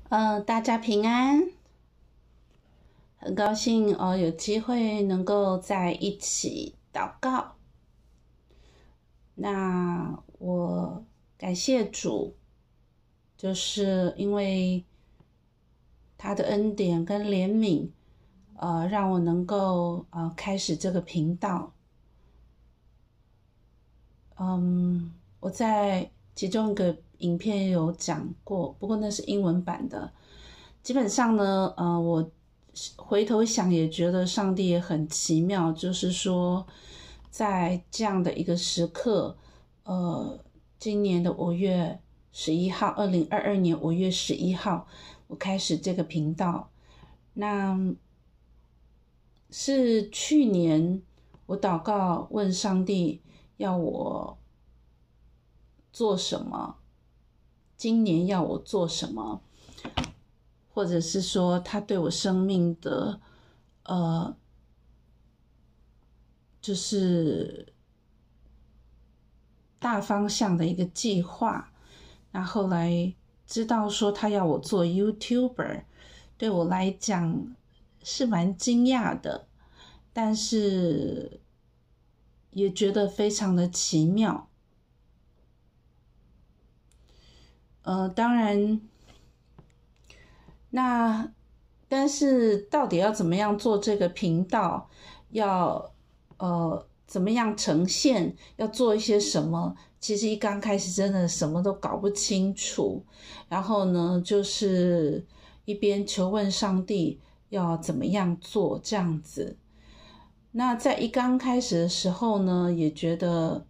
大家平安，很高兴有机会能够在一起祷告。那我感谢主，就是因为他的恩典跟怜悯，让我能够开始这个频道。我在其中一个影片有讲过，不过那是英文版的。基本上呢，我回头想也觉得上帝也很奇妙，就是说在这样的一个时刻，今年的5月11号，2022年5月11号，我开始这个频道。那是去年我祷告问上帝要我做什么，今年要我做什么，或者是说他对我生命的就是大方向的一个计划。那后来知道说他要我做 YouTuber， 对我来讲是蛮惊讶的，但是也觉得非常的奇妙。当然，但是到底要怎么样做这个频道，要怎么样呈现，要做一些什么，其实一刚开始真的什么都搞不清楚。然后呢，就是一边求问上帝要怎么样做这样子。那在一刚开始的时候呢，也觉得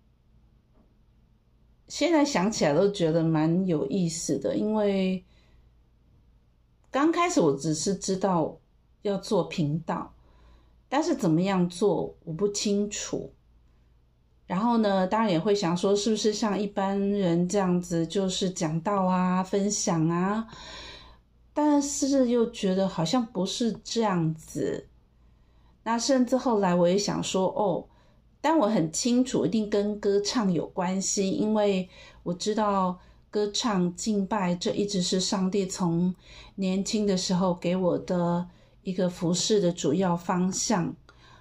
现在想起来都觉得蛮有意思的，因为刚开始我只是知道要做频道，但是怎么样做我不清楚。然后呢，当然也会想说是不是像一般人这样子就是讲道啊，分享啊，但是又觉得好像不是这样子。那甚至后来我也想说但我很清楚一定跟歌唱有关系，因为我知道歌唱敬拜这一直是上帝从年轻的时候给我的一个服事的主要方向。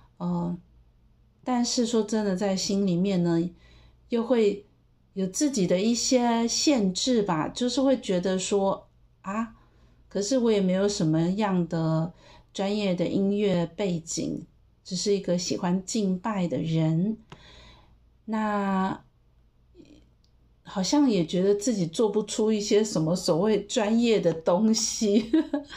但是说真的，在心里面呢又会有自己的一些限制吧，就是会觉得说可是我也没有什么样的专业的音乐背景，只是一个喜欢敬拜的人。那好像也觉得自己做不出一些什么所谓专业的东西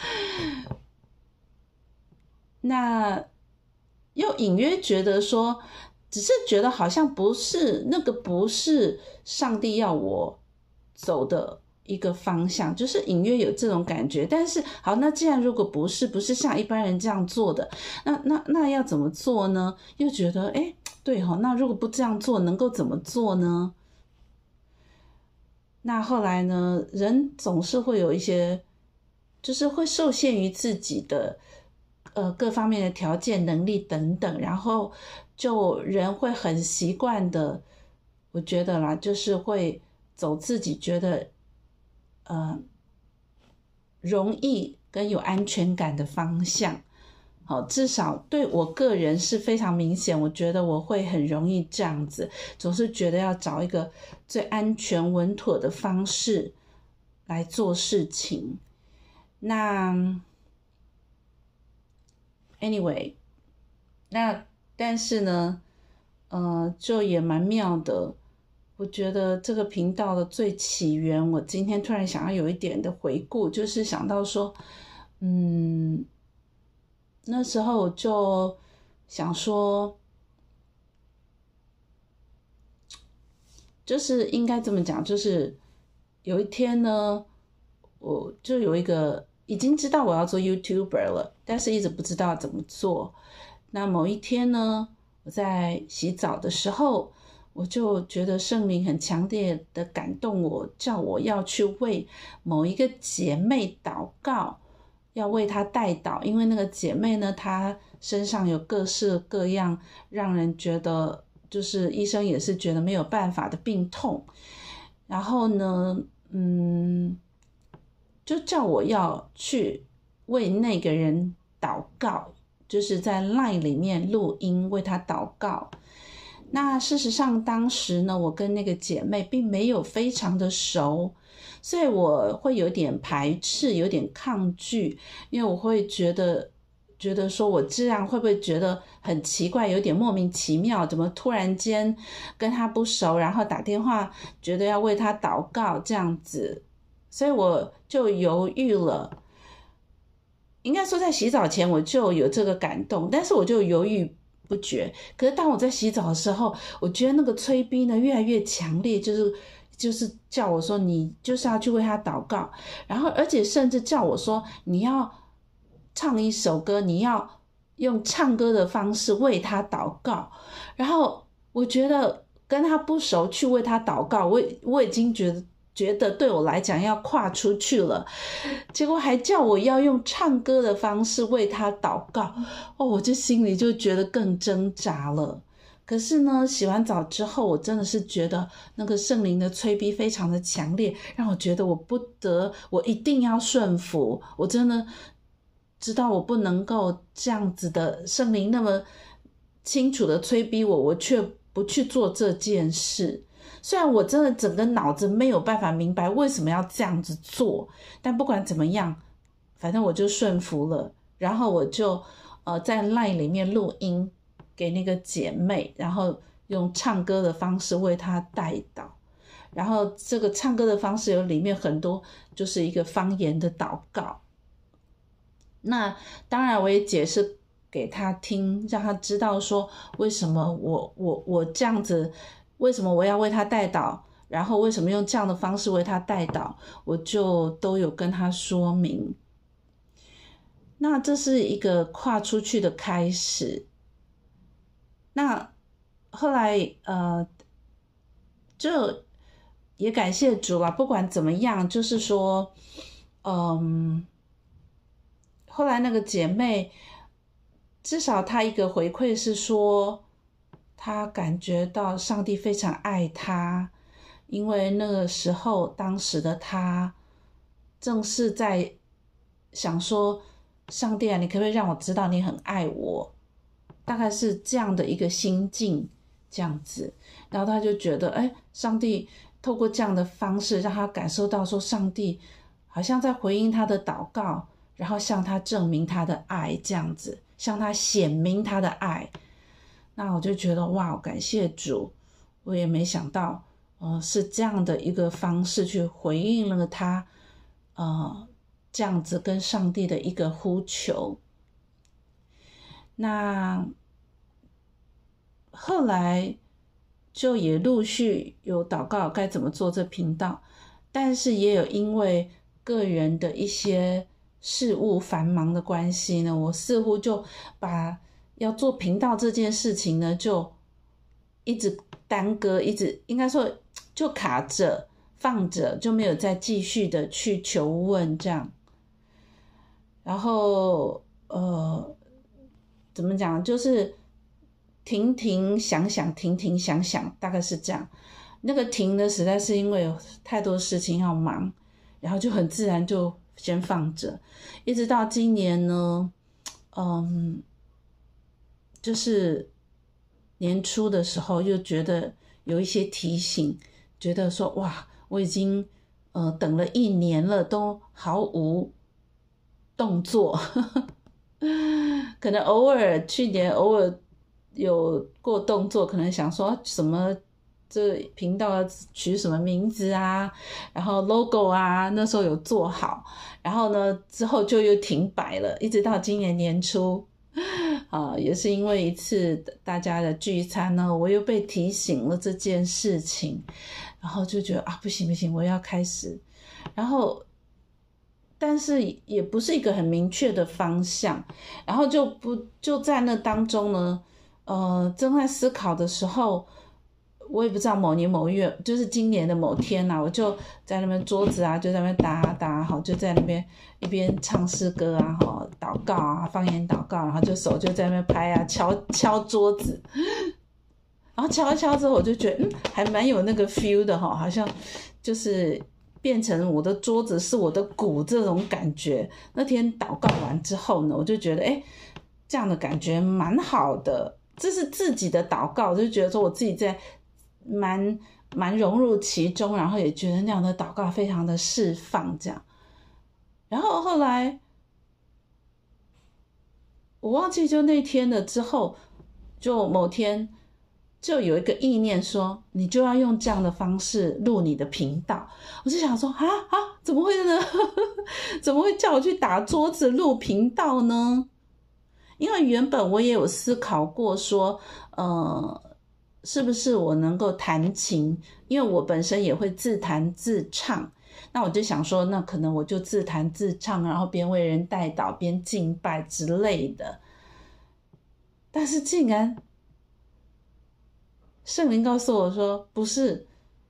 那又隐约觉得说，只是觉得好像不是上帝要我走的一个方向，就是隐约有这种感觉。但是好，那既然如果不是像一般人这样做的，那要怎么做呢？又觉得对那如果不这样做能够怎么做呢？那后来呢，人总是会有一些就是会受限于自己的各方面的条件能力等等，然后就人会很习惯的，我觉得啦，就是会走自己觉得容易跟有安全感的方向。好，至少对我个人是非常明显，我觉得我会很容易这样子，总是觉得要找一个最安全稳妥的方式来做事情。那 anyway， 但是呢就也蛮妙的。我觉得这个频道的最起源，我今天突然想要有一点的回顾，就是想到说那时候我就想说，就是应该这么讲，就是有一天呢，我就有一个已经知道我要做 YouTuber 了，但是一直不知道怎么做。那某一天呢，我在洗澡的时候，我就觉得圣灵很强烈的感动我，叫我要去为某一个姐妹祷告，要为她代祷。因为那个姐妹呢，她身上有各式各样让人觉得就是医生也是觉得没有办法的病痛。然后呢就叫我要去为那个人祷告，就是在 LINE 里面录音为他祷告。那事实上当时呢，我跟那个姐妹并没有非常的熟，所以我会有点排斥，有点抗拒，因为我会觉得说我这样会不会觉得很奇怪，有点莫名其妙，怎么突然间跟他不熟，然后打电话觉得要为他祷告这样子，所以我就犹豫了。应该说在洗澡前我就有这个感动，但是我就犹豫不决。可是当我在洗澡的时候，我觉得那个催逼呢越来越强烈，就是叫我说你就是要去为他祷告，然后而且甚至叫我说你要唱一首歌，你要用唱歌的方式为他祷告。然后我觉得跟他不熟去为他祷告，我已经觉得对我来讲要跨出去了，结果还叫我要用唱歌的方式为他祷告，我这心里就觉得更挣扎了。可是呢，洗完澡之后，我真的是觉得那个圣灵的催逼非常的强烈，让我觉得我一定要顺服。我真的知道我不能够这样子的，圣灵那么清楚的催逼我却不去做这件事。虽然我真的整个脑子没有办法明白为什么要这样子做，但不管怎么样，反正我就顺服了。然后我就在 LINE 里面录音给那个姐妹，然后用唱歌的方式为她代祷。然后这个唱歌的方式有里面很多就是一个方言的祷告。那当然我也解释给她听，让她知道说为什么我这样子，为什么我要为他代祷，然后为什么用这样的方式为他代祷，我就都有跟他说明。那这是一个跨出去的开始。那后来就也感谢主啦，不管怎么样，就是说后来那个姐妹至少她一个回馈是说他感觉到上帝非常爱他，因为那个时候当时的他正是在想说，上帝啊，你可不可以让我知道你很爱我，大概是这样的一个心境这样子。然后他就觉得上帝透过这样的方式让他感受到说，上帝好像在回应他的祷告，然后向他证明他的爱这样子，向他显明他的爱。那我就觉得哇，感谢主，我也没想到是这样的一个方式去回应了他这样子跟上帝的一个呼求。那后来就也陆续有祷告该怎么做这频道，但是也有因为个人的一些事务繁忙的关系呢，我似乎就把要做频道这件事情呢，就一直耽搁，一直应该说就卡着放着，就没有再继续的去求问这样。然后怎么讲，就是停停想想，停停想想，大概是这样。那个停的实在是因为有太多事情要忙，然后就很自然就先放着，一直到今年呢就是年初的时候又觉得有一些提醒，觉得说哇，我已经等了1年了，都毫无动作可能去年偶尔有过动作，可能想说什么这频道要取什么名字啊，然后 logo 啊，那时候有做好，然后呢之后就又停摆了，一直到今年年初也是因为一次大家的聚餐呢，我又被提醒了这件事情，然后就觉得不行，我要开始。然后但是也不是一个很明确的方向，然后就在那当中呢正在思考的时候，我也不知道某年某月，就是今年的某天我就在那边桌子就在那边打就在那边一边唱诗歌祷告方言祷告，然后就手就在那边拍敲桌子，然后敲一敲之后，我就觉得还蛮有那个 feel 的好像就是变成我的桌子是我的鼓这种感觉。那天祷告完之后呢，我就觉得这样的感觉蛮好的，这是自己的祷告，我就觉得说我自己在蛮融入其中，然后也觉得那样的祷告非常的释放这样。然后后来我忘记就那天了之后，就某天就有一个意念说你就要用这样的方式录你的频道。我就想说怎么会呢怎么会叫我去打桌子录频道呢？因为原本我也有思考过说是不是我能够弹琴，因为我本身也会自弹自唱，那我就想说那可能我就自弹自唱，然后边为人代祷边敬拜之类的。但是竟然圣灵告诉我说不是，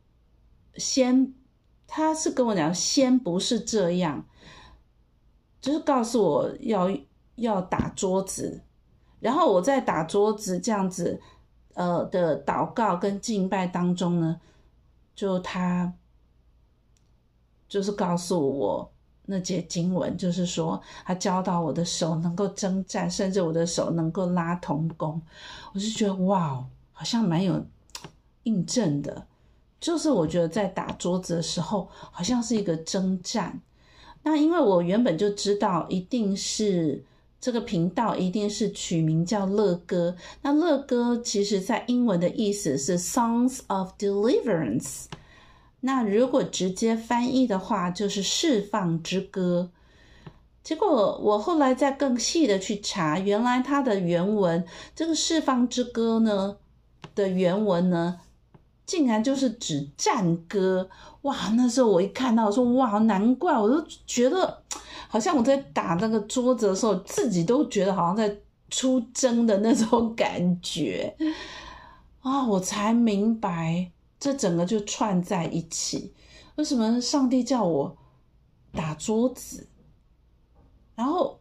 他是跟我讲先不是这样，就是告诉我要打桌子，然后我在打桌子这样子的祷告跟敬拜当中呢，他就是告诉我那节经文，就是说他教导我的手能够征战，甚至我的手能够拉同工。我就觉得哇，好像蛮有印证的，就是我觉得在打桌子的时候好像是一个征战。那因为我原本就知道一定是这个频道一定是取名叫乐歌，那乐歌其实在英文的意思是 Songs of Deliverance， 那如果直接翻译的话就是释放之歌。结果我后来再更细的去查，原来它的原文这个释放之歌呢的原文呢竟然就是指战歌。哇，那时候我一看到说哇，难怪，我都觉得好像我在打那个桌子的时候自己都觉得好像在出征的那种感觉我才明白这整个就串在一起，为什么上帝叫我打桌子。然后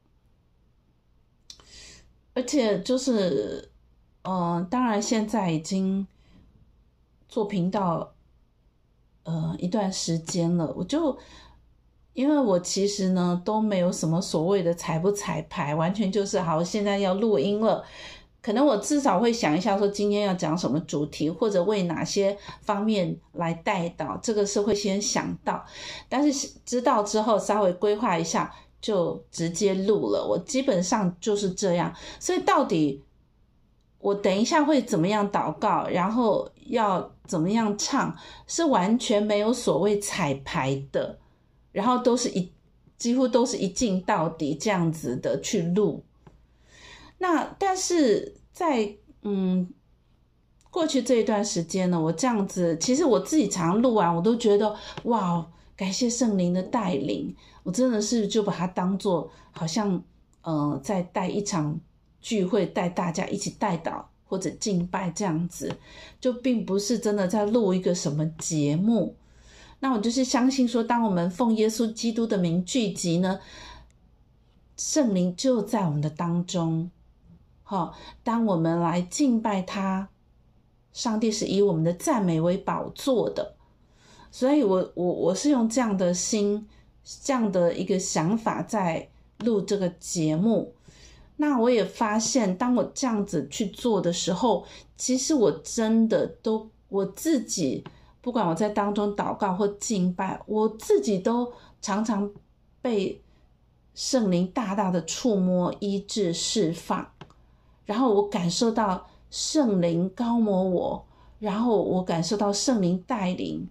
而且就是当然现在已经做频道一段时间了，因为我其实呢都没有什么所谓的彩不彩排，完全就是好现在要录音了，可能我至少会想一下说今天要讲什么主题，或者为哪些方面来带导，这个是会先想到，但是知道之后稍微规划一下就直接录了，我基本上就是这样。所以到底我等一下会怎么样祷告，然后要怎么样唱，是完全没有所谓彩排的，然后几乎都是一镜到底这样子的去录。那但是在过去这一段时间呢，我这样子其实我自己常录完我都觉得哇，感谢圣灵的带领，我真的是就把它当作好像在带一场聚会，带大家一起带祷或者敬拜这样子，就并不是真的在录一个什么节目。那我就是相信说当我们奉耶稣基督的名聚集呢，圣灵就在我们的当中当我们来敬拜他，上帝是以我们的赞美为宝座的。所以我是用这样的心，这样的一个想法在录这个节目。那我也发现当我这样子去做的时候，其实我真的我自己不管我在当中祷告或敬拜，我自己都常常被圣灵大大的触摸医治释放，然后我感受到圣灵高摩我，然后我感受到圣灵带领，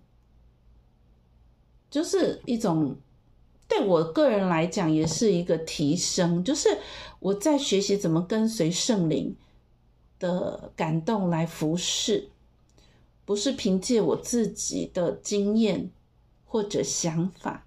就是一种对我个人来讲也是一个提升，就是我在学习怎么跟随圣灵的感动来服侍，不是凭借我自己的经验或者想法。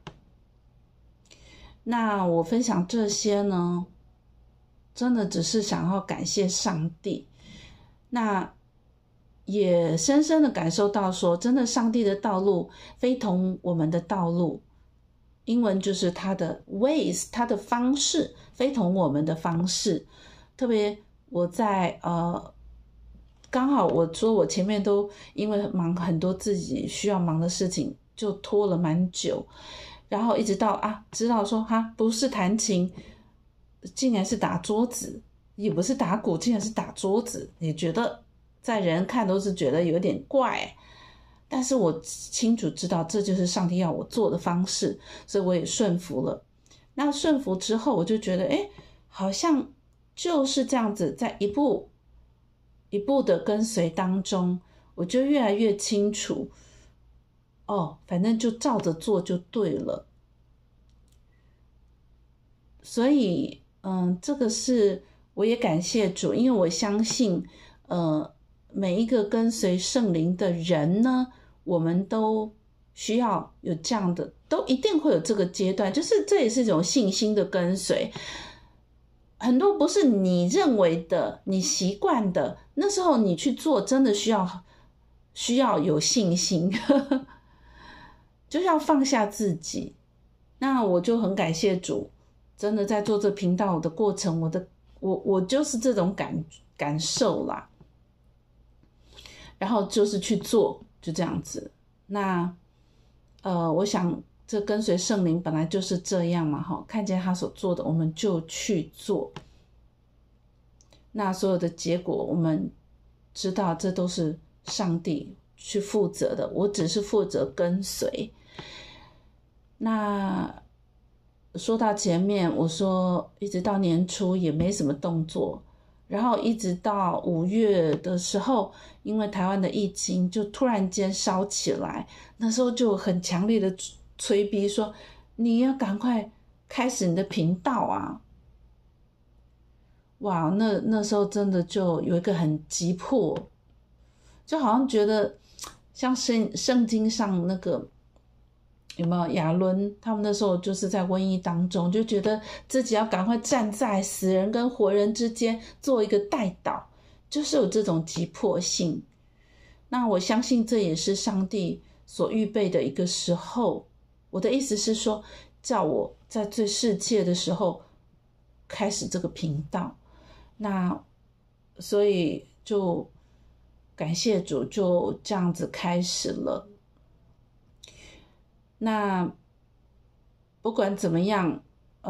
那我分享这些呢，真的只是想要感谢上帝，那也深深的感受到说真的上帝的道路非同我们的道路，英文就是他的 ways， 他的方式非同我们的方式。特别我在刚好我说我前面都因为忙很多自己需要忙的事情， 就拖了蛮久，然后一直到知道说不是弹琴，竟然是打桌子，也不是打鼓，竟然是打桌子，也觉得在人看都是觉得有点怪，但是我清楚知道这就是上帝要我做的方式，所以我也顺服了。那顺服之后，我就觉得好像就是这样子，在一步一步的跟随当中，我就越来越清楚，反正就照着做就对了。所以这个是我也感谢主，因为我相信每一个跟随圣灵的人呢，我们都需要有这样的，都一定会有这个阶段，就是这也是一种信心的跟随。很多不是你认为的，你习惯的，那时候你去做真的需要有信心就是要放下自己。那我就很感谢主，真的在做这频道的过程，我就是这种感受啦，然后就是去做，就这样子。那我想这跟随圣灵本来就是这样嘛，看见他所做的我们就去做，那所有的结果我们知道这都是上帝去负责的，我只是负责跟随。那说到前面我说一直到年初也没什么动作，然后一直到5月的时候，因为台湾的疫情就突然间烧起来，那时候就很强烈的催逼说你要赶快开始你的频道啊。哇，那时候真的就有一个很急迫，就好像觉得像圣经上那个有没有亚伦，他们那时候就是在瘟疫当中，就觉得自己要赶快站在死人跟活人之间做一个代祷，就是有这种急迫性。那我相信这也是上帝所预备的一个时候，我的意思是说叫我在最适切的时候开始这个频道。那所以就感谢主，就这样子开始了。那不管怎么样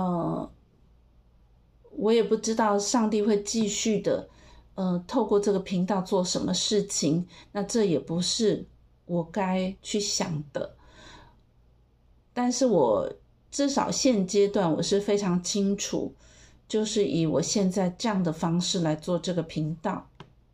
我也不知道上帝会继续的透过这个频道做什么事情，那这也不是我该去想的。但是我至少现阶段我是非常清楚，就是以我现在这样的方式来做这个频道。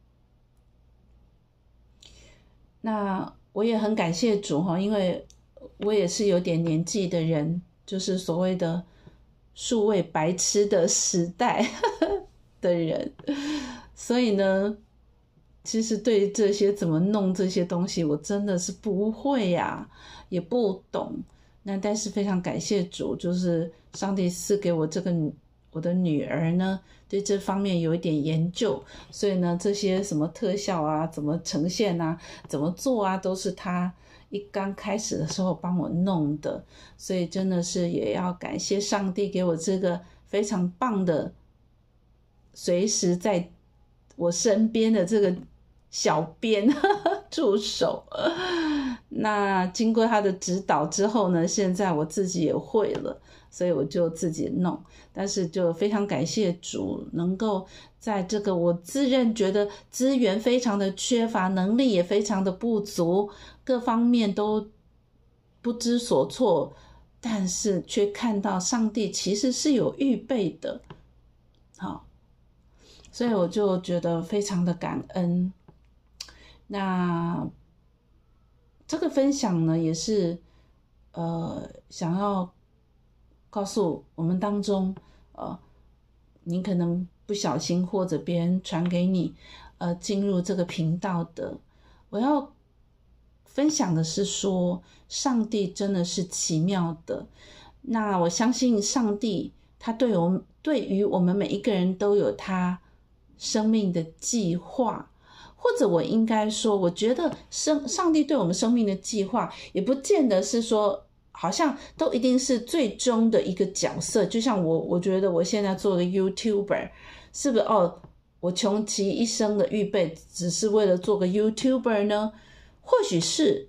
那我也很感谢主因为我也是有点年纪的人，就是所谓的数位白痴的时代的人，所以呢其实对这些怎么弄这些东西我真的是不会也不懂。那但是非常感谢主，就是上帝赐给我我的女儿呢对这方面有一点研究，所以呢这些什么特效怎么呈现怎么做都是她一刚开始的时候帮我弄的。所以真的是也要感谢上帝给我这个非常棒的随时在我身边的这个小编助手。那经过他的指导之后呢，现在我自己也会了，所以我就自己弄。但是就非常感谢主，能够在这个我自认觉得资源非常的缺乏，能力也非常的不足，各方面都不知所措，但是却看到上帝其实是有预备的。好，所以我就觉得非常的感恩。那这个分享呢也是想要告诉我们当中你可能不小心或者别人传给你进入这个频道的，我要分享的是说上帝真的是奇妙的。那我相信上帝他对于我们每一个人都有他生命的计划，或者我应该说我觉得上帝对我们生命的计划也不见得是说好像都一定是最终的一个角色。就像我觉得我现在做个 YouTuber 是不是我穷其一生的预备只是为了做个 YouTuber 呢？或许是，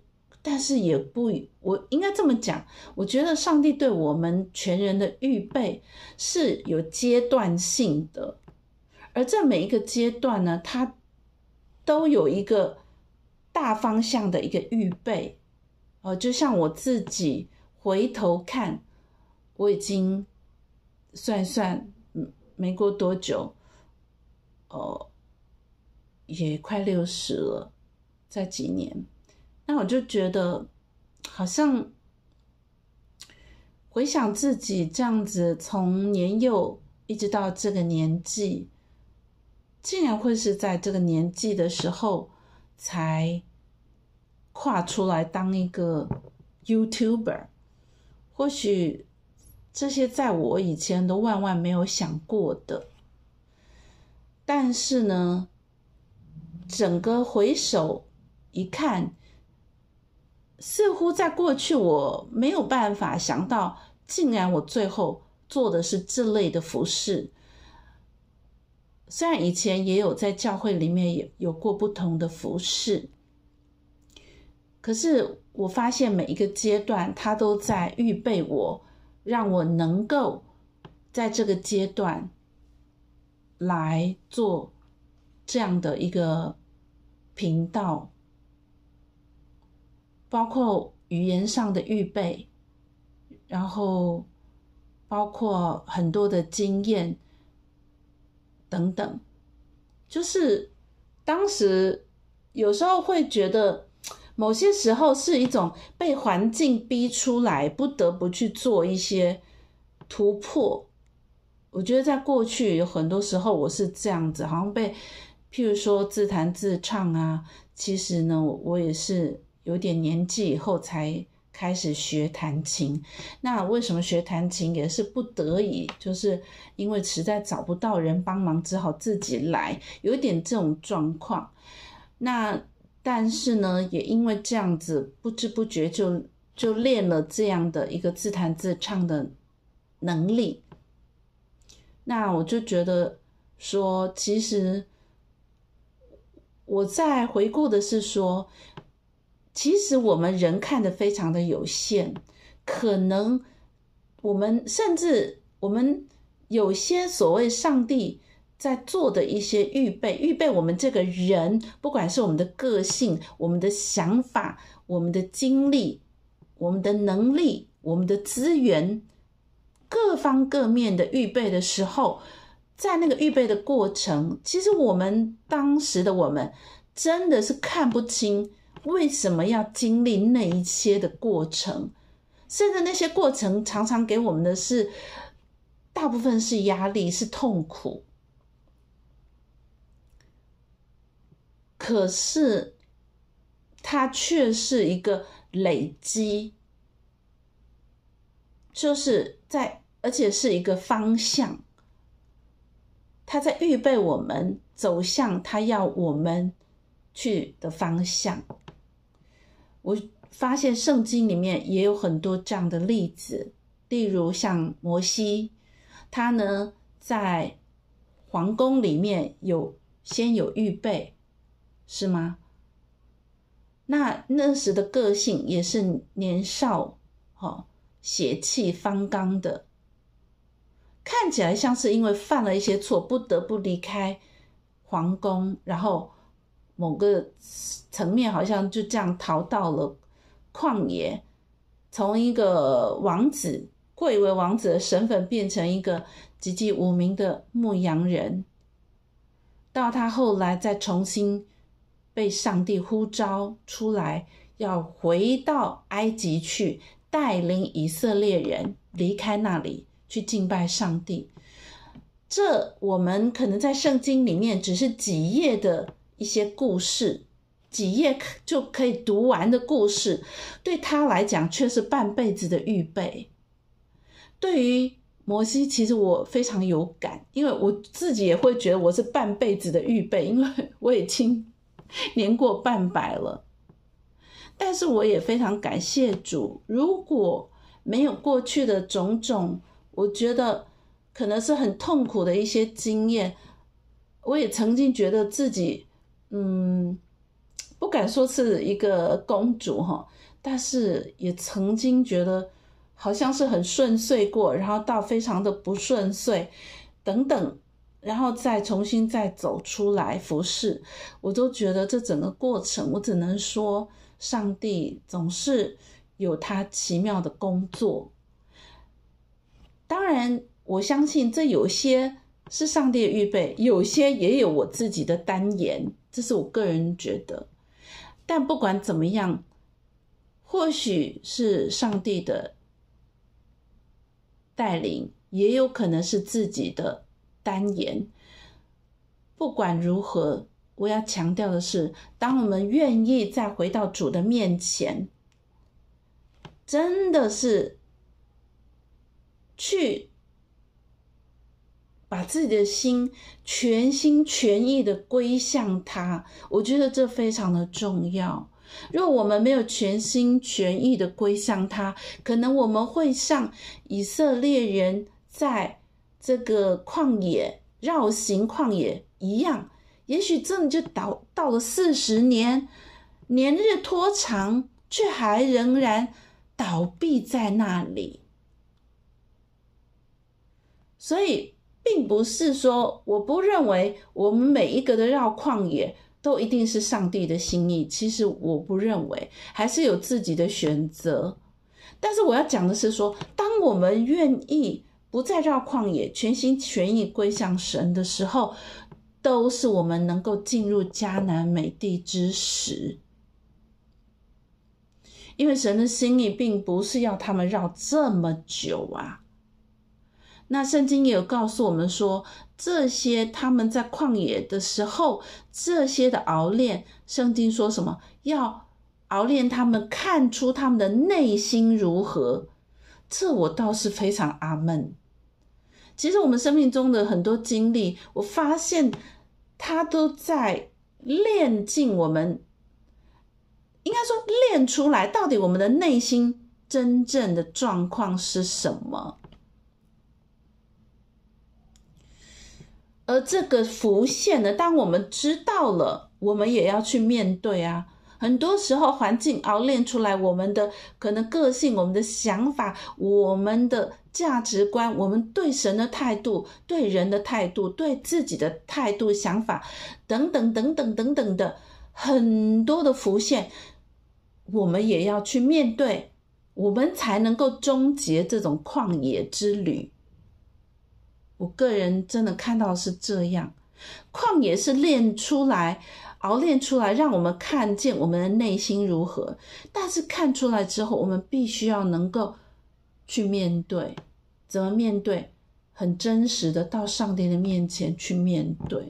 但是也不，我应该这么讲，我觉得上帝对我们全人的预备是有阶段性的，而这每一个阶段呢，它都有一个大方向的一个预备。就像我自己回头看，我已经算一算，没过多久，也快60了，在几年。那我就觉得好像回想自己这样子从年幼一直到这个年纪，竟然会是在这个年纪的时候才跨出来当一个 YouTuber， 或许这些在我以前都万万没有想过的。但是呢，整个回首一看，似乎在过去我没有办法想到，竟然我最后做的是这类的服事。虽然以前也有在教会里面也有过不同的服事，可是我发现每一个阶段它都在预备我，让我能够在这个阶段来做这样的一个频道，包括语言上的预备，然后包括很多的经验等等。就是当时有时候会觉得某些时候是一种被环境逼出来，不得不去做一些突破。我觉得在过去有很多时候我是这样子，好像被譬如说自弹自唱啊，其实呢我也是有点年纪以后才开始学弹琴。那为什么学弹琴也是不得已，就是因为实在找不到人帮忙，只好自己来，有一点这种状况。那但是呢也因为这样子不知不觉就练了这样的一个自弹自唱的能力。那我就觉得说，其实我在回顾的是说，其实我们人看得非常的有限，可能我们甚至我们有些所谓上帝在做的一些预备我们这个人，不管是我们的个性、我们的想法、我们的经历、我们的能力、我们的资源，各方各面的预备的时候，在那个预备的过程，其实我们当时的我们真的是看不清为什么要经历那一些的过程，甚至那些过程常常给我们的是大部分是压力，是痛苦。可是它却是一个累积，就是而且是一个方向，他在预备我们走向他要我们去的方向。我发现圣经里面也有很多这样的例子，例如像摩西，他呢在皇宫里面先有预备，是吗？那时的个性也是年少，血气方刚的，看起来像是因为犯了一些错，不得不离开皇宫，然后某个层面好像就这样逃到了旷野，从一个王子贵为王子的身份变成一个籍籍无名的牧羊人，到他后来再重新被上帝呼召出来，要回到埃及去带领以色列人离开那里去敬拜上帝。这我们可能在圣经里面只是几页的一些故事，几页就可以读完的故事，对他来讲却是半辈子的预备。对于摩西，其实我非常有感，因为我自己也会觉得我是半辈子的预备，因为我已经年过半百了。但是我也非常感谢主，如果没有过去的种种，我觉得可能是很痛苦的一些经验。我也曾经觉得自己不敢说是一个公主， 但是也曾经觉得好像是很顺遂过，然后到非常的不顺遂等等，然后再重新再走出来服侍，我都觉得这整个过程，我只能说上帝总是有他奇妙的工作。当然我相信这有些是上帝的预备，有些也有我自己的单言，这是我个人觉得。但不管怎么样，或许是上帝的带领，也有可能是自己的单言。不管如何，我要强调的是，当我们愿意再回到主的面前，真的是去把自己的心全心全意的归向他，我觉得这非常的重要。如果我们没有全心全意的归向他，可能我们会像以色列人在这个旷野绕行旷野一样，也许真的就到了40年，年日拖长，却还仍然倒闭在那里。所以并不是说我不认为我们每一个的绕旷野都一定是上帝的心意，其实我不认为，还是有自己的选择。但是我要讲的是说，当我们愿意不再绕旷野，全心全意归向神的时候，都是我们能够进入迦南美地之时。因为神的心意并不是要他们绕这么久啊。那圣经也有告诉我们说，这些他们在旷野的时候，这些的熬炼，圣经说什么？要熬炼他们，看出他们的内心如何。这我倒是非常阿们。其实我们生命中的很多经历，我发现它都在炼尽我们，应该说炼出来到底我们的内心真正的状况是什么。而这个浮现的，当我们知道了，我们也要去面对啊。很多时候环境熬炼出来我们的可能个性，我们的想法，我们的价值观，我们对神的态度，对人的态度，对自己的态度想法等等等等等等的很多的浮现，我们也要去面对，我们才能够终结这种旷野之旅。我个人真的看到的是这样，旷野是炼出来，熬炼出来，让我们看见我们的内心如何。但是看出来之后，我们必须要能够去面对。怎么面对？很真实的到上帝的面前去面对，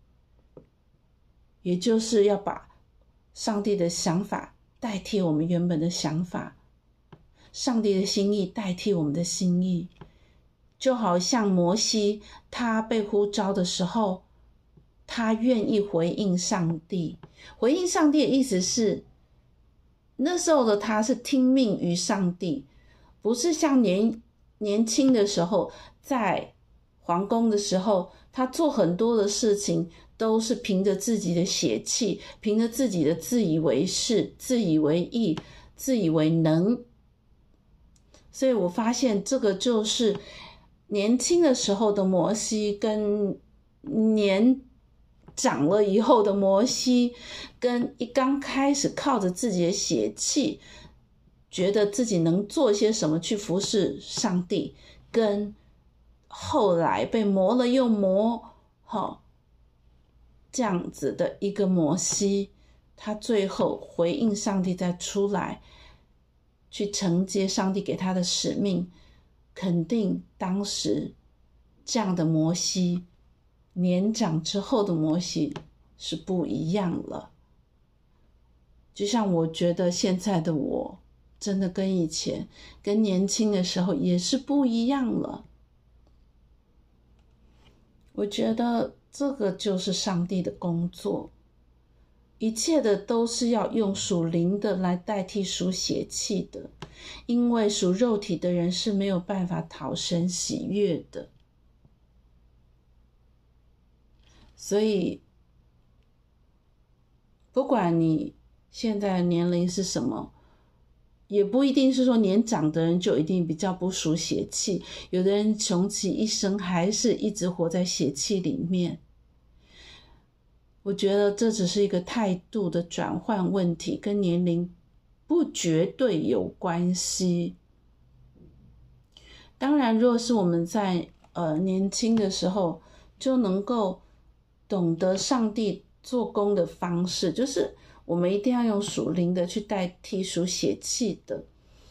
也就是要把上帝的想法代替我们原本的想法，上帝的心意代替我们的心意。就好像摩西他被呼召的时候，他愿意回应上帝。回应上帝的意思是，那时候的他是听命于上帝，不是像年轻的时候在皇宫的时候，他做很多的事情都是凭着自己的血气，凭着自己的自以为是、自以为义、自以为能。所以我发现这个就是年轻的时候的摩西跟年长了以后的摩西，跟一刚开始靠着自己的血气觉得自己能做些什么去服侍上帝，跟后来被磨了又磨，这样子的一个摩西，他最后回应上帝再出来去承接上帝给他的使命，肯定当时这样的摩西，年长之后的摩西是不一样了。就像我觉得现在的我，真的跟以前跟年轻的时候也是不一样了。我觉得这个就是上帝的工作，一切的都是要用属灵的来代替属血气的，因为属肉体的人是没有办法讨神喜悦的。所以不管你现在的年龄是什么， 也不一定是说年长的人就一定比较不属血气，有的人穷其一生还是一直活在血气里面。我觉得这只是一个态度的转换问题，跟年龄不绝对有关系。当然，如果是我们在年轻的时候就能够懂得上帝做工的方式，就是我们一定要用属灵的去代替属血气的，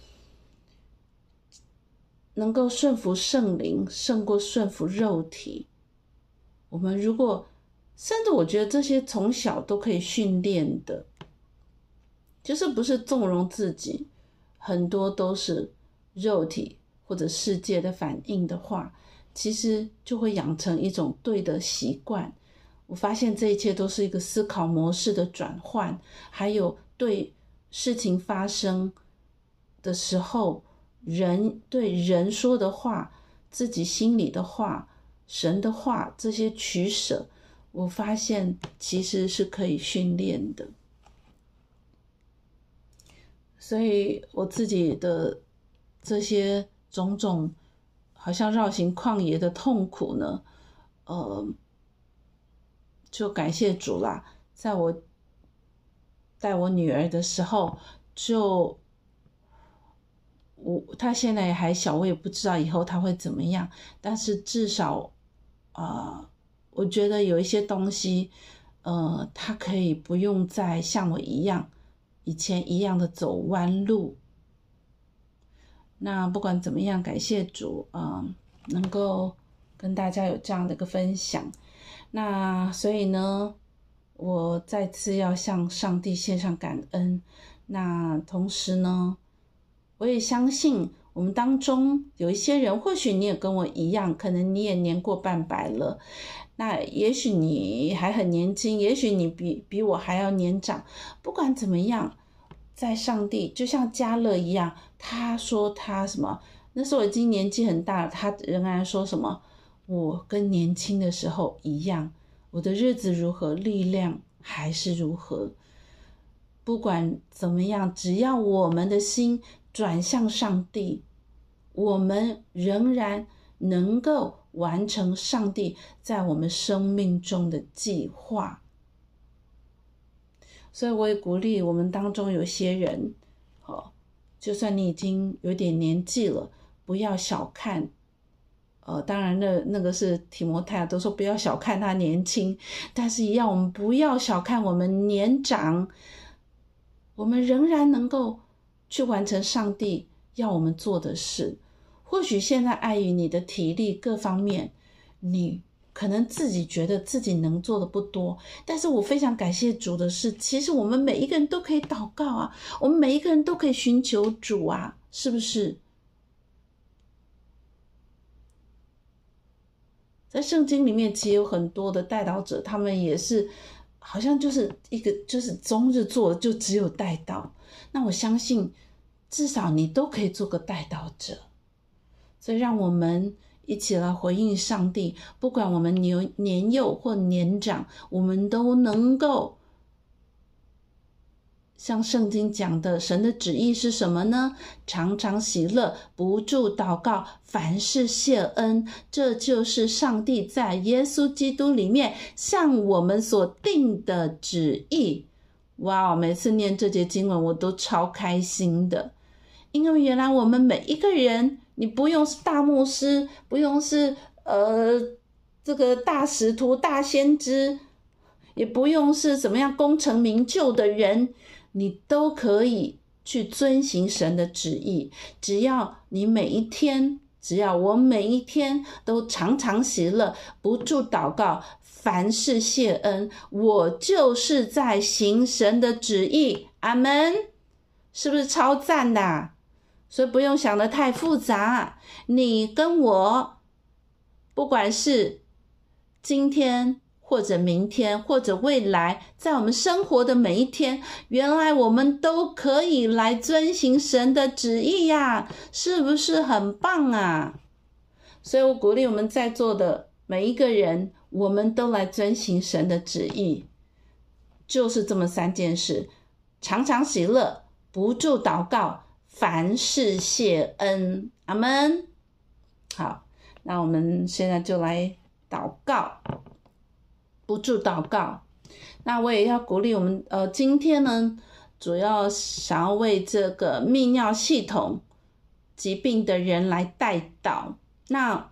能够顺服圣灵胜过顺服肉体。我们如果甚至我觉得这些从小都可以训练的，就是不是纵容自己，很多都是肉体或者世界的反应的话，其实就会养成一种对的习惯。我发现这一切都是一个思考模式的转换，还有对事情发生的时候，人对人说的话，自己心里的话，神的话，这些取舍，我发现其实是可以训练的。所以我自己的这些种种好像绕行旷野的痛苦呢，就感谢主啦，在我带我女儿的时候，她现在也还小，我也不知道以后她会怎么样，但是至少我觉得有一些东西她可以不用再像我一样以前一样的走弯路。那不管怎么样，感谢主能够跟大家有这样的一个分享。那所以呢，我再次要向上帝献上感恩。那同时呢，我也相信我们当中有一些人，或许你也跟我一样，可能你也年过半百了，那也许你还很年轻，也许你比我还要年长。不管怎么样，在上帝就像迦勒一样，他说他什么，那时候已经年纪很大了，他仍然说什么，我跟年轻的时候一样，我的日子如何，力量还是如何。不管怎么样，只要我们的心转向上帝，我们仍然能够完成上帝在我们生命中的计划。所以我也鼓励我们当中有些人，就算你已经有点年纪了，不要小看当然那个是提摩太都说不要小看他年轻，但是一样我们不要小看我们年长，我们仍然能够去完成上帝要我们做的事。或许现在碍于你的体力各方面，你可能自己觉得自己能做的不多，但是我非常感谢主的是，其实我们每一个人都可以祷告啊，我们每一个人都可以寻求主啊，是不是？在圣经里面其实有很多的代祷者，他们也是好像就是一个就是终日做就只有代祷。那我相信至少你都可以做个代祷者。所以让我们一起来回应上帝，不管我们年幼或年长，我们都能够像圣经讲的，神的旨意是什么呢？常常喜乐，不住祷告，凡事谢恩，这就是上帝在耶稣基督里面向我们所定的旨意。哇，每次念这节经文我都超开心的，因为原来我们每一个人，你不用是大牧师，不用是这个大使徒、大先知，也不用是怎么样功成名就的人，你都可以去遵行神的旨意。只要你每一天，只要我每一天都常常喜乐，不住祷告，凡事谢恩，我就是在行神的旨意。阿们，是不是超赞的啊？所以不用想得太复杂，你跟我不管是今天或者明天或者未来，在我们生活的每一天，原来我们都可以来遵行神的旨意呀，是不是很棒啊？所以我鼓励我们在座的每一个人，我们都来遵行神的旨意，就是这么3件事：常常喜乐，不住祷告， 凡事谢恩。阿们。好，那我们现在就来祷告，不住祷告。那我也要鼓励我们，今天呢，主要想要为这个泌尿系统疾病的人来代祷。那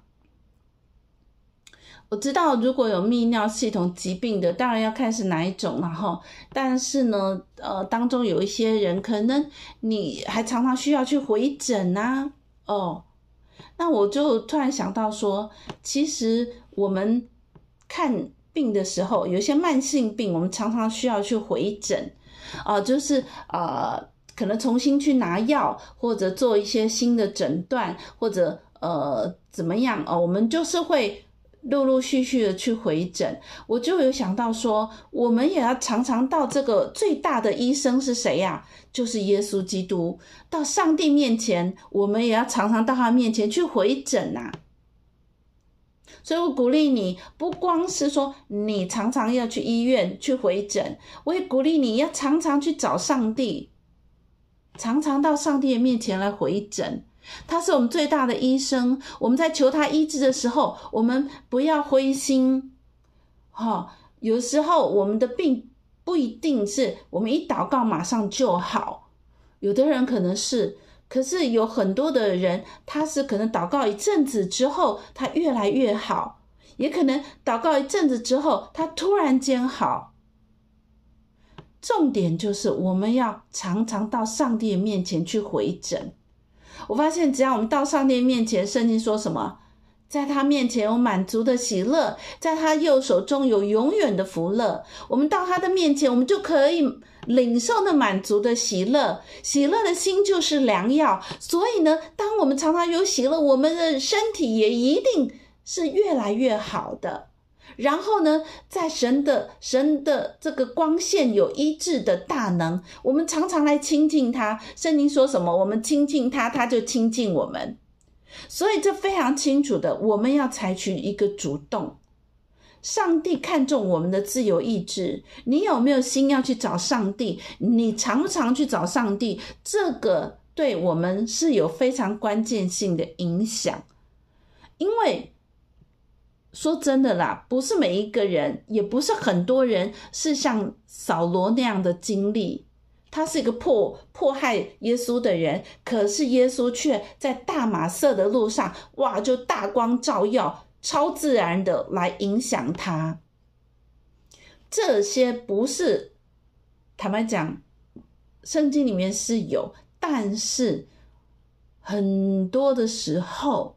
我知道如果有泌尿系统疾病的，当然要看是哪一种啦齁，但是呢当中有一些人可能你还常常需要去回诊啊。那我就突然想到说，其实我们看病的时候，有一些慢性病我们常常需要去回诊就是可能重新去拿药，或者做一些新的诊断，或者怎么样我们就是会陆陆续续的去回诊。我就有想到说，我们也要常常到这个最大的医生是谁呀？就是耶稣基督。到上帝面前，我们也要常常到他面前去回诊啊。所以我鼓励你，不光是说你常常要去医院去回诊，我也鼓励你要常常去找上帝，常常到上帝的面前来回诊。他是我们最大的医生，我们在求他医治的时候，我们不要灰心。有时候我们的病不一定是我们一祷告马上就好，有的人可能是，可是有很多的人他是可能祷告一阵子之后他越来越好，也可能祷告一阵子之后他突然间好。重点就是我们要常常到上帝的面前去回诊。我发现只要我们到上帝面前，圣经说什么？在他面前有满足的喜乐，在他右手中有永远的福乐。我们到他的面前，我们就可以领受那满足的喜乐。喜乐的心就是良药。所以呢，当我们常常有喜乐，我们的身体也一定是越来越好的。然后呢，在神的这个光线有医治的大能，我们常常来亲近他。圣经说什么？我们亲近他，他就亲近我们。所以这非常清楚的，我们要采取一个主动。上帝看重我们的自由意志，你有没有心要去找上帝？你常不常去找上帝？这个对我们是有非常关键性的影响。因为说真的啦，不是每一个人，也不是很多人是像扫罗那样的经历。他是一个迫害耶稣的人，可是耶稣却在大马色的路上，就大光照耀，超自然的来影响他。这些不是，坦白讲，圣经里面是有，但是很多的时候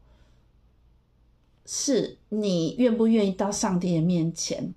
是你愿不愿意到上帝的面前。